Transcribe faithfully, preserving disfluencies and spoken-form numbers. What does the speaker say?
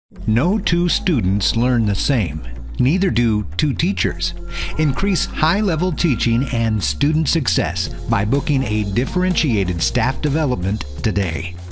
No two students learn the same. Neither do two teachers. Increase high-level teaching and student success by booking a differentiated staff development today.